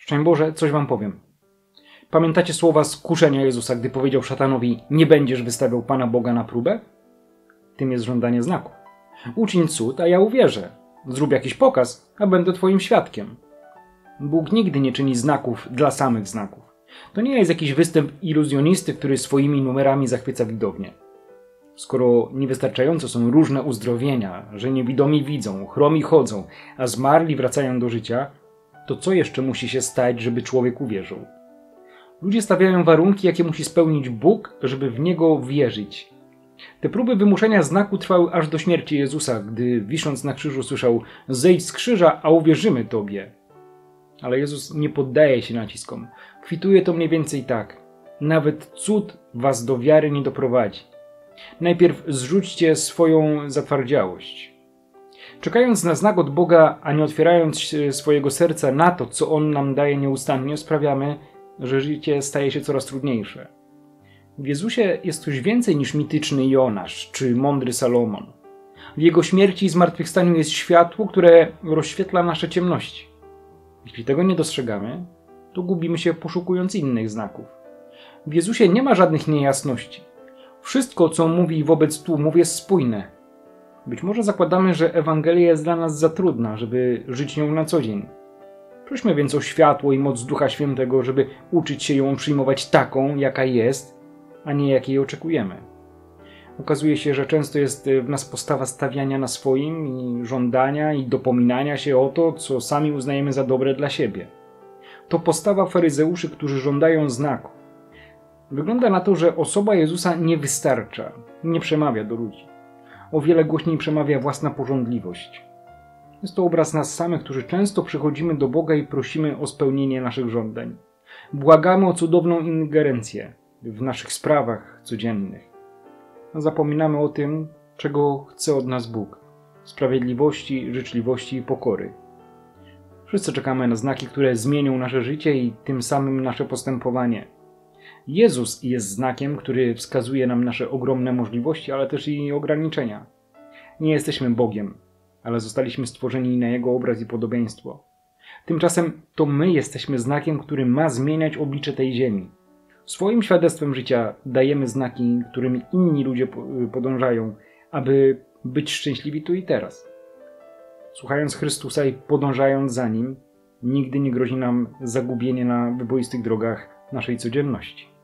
Szczęść Boże, coś wam powiem. Pamiętacie słowa skuszenia Jezusa, gdy powiedział szatanowi: nie będziesz wystawiał Pana Boga na próbę? Tym jest żądanie znaku. Uczyń cud, a ja uwierzę. Zrób jakiś pokaz, a będę twoim świadkiem. Bóg nigdy nie czyni znaków dla samych znaków. To nie jest jakiś występ iluzjonisty, który swoimi numerami zachwyca widownię. Skoro niewystarczająco są różne uzdrowienia, że niewidomi widzą, chromi chodzą, a zmarli wracają do życia, to co jeszcze musi się stać, żeby człowiek uwierzył? Ludzie stawiają warunki, jakie musi spełnić Bóg, żeby w Niego wierzyć. Te próby wymuszenia znaku trwały aż do śmierci Jezusa, gdy wisząc na krzyżu słyszał: zejdź z krzyża, a uwierzymy Tobie. Ale Jezus nie poddaje się naciskom. Kwituje to mniej więcej tak: nawet cud was do wiary nie doprowadzi. Najpierw zrzućcie swoją zatwardziałość. Czekając na znak od Boga, a nie otwierając swojego serca na to, co On nam daje nieustannie, sprawiamy, że życie staje się coraz trudniejsze. W Jezusie jest coś więcej niż mityczny Jonasz czy mądry Salomon. W Jego śmierci i zmartwychwstaniu jest światło, które rozświetla nasze ciemności. Jeśli tego nie dostrzegamy, to gubimy się poszukując innych znaków. W Jezusie nie ma żadnych niejasności. Wszystko, co mówi wobec tłumów, jest spójne. Być może zakładamy, że Ewangelia jest dla nas za trudna, żeby żyć nią na co dzień. Prośmy więc o światło i moc Ducha Świętego, żeby uczyć się ją przyjmować taką, jaka jest, a nie jakiej oczekujemy. Okazuje się, że często jest w nas postawa stawiania na swoim i żądania i dopominania się o to, co sami uznajemy za dobre dla siebie. To postawa faryzeuszy, którzy żądają znaku. Wygląda na to, że osoba Jezusa nie wystarcza, nie przemawia do ludzi. O wiele głośniej przemawia własna pożądliwość. Jest to obraz nas samych, którzy często przychodzimy do Boga i prosimy o spełnienie naszych żądań. Błagamy o cudowną ingerencję w naszych sprawach codziennych. Zapominamy o tym, czego chce od nas Bóg: sprawiedliwości, życzliwości i pokory. Wszyscy czekamy na znaki, które zmienią nasze życie i tym samym nasze postępowanie. Jezus jest znakiem, który wskazuje nam nasze ogromne możliwości, ale też i ograniczenia. Nie jesteśmy Bogiem, ale zostaliśmy stworzeni na Jego obraz i podobieństwo. Tymczasem to my jesteśmy znakiem, który ma zmieniać oblicze tej ziemi. Swoim świadectwem życia dajemy znaki, którymi inni ludzie podążają, aby być szczęśliwi tu i teraz. Słuchając Chrystusa i podążając za Nim, nigdy nie grozi nam zagubienie na wyboistych drogach naszej codzienności.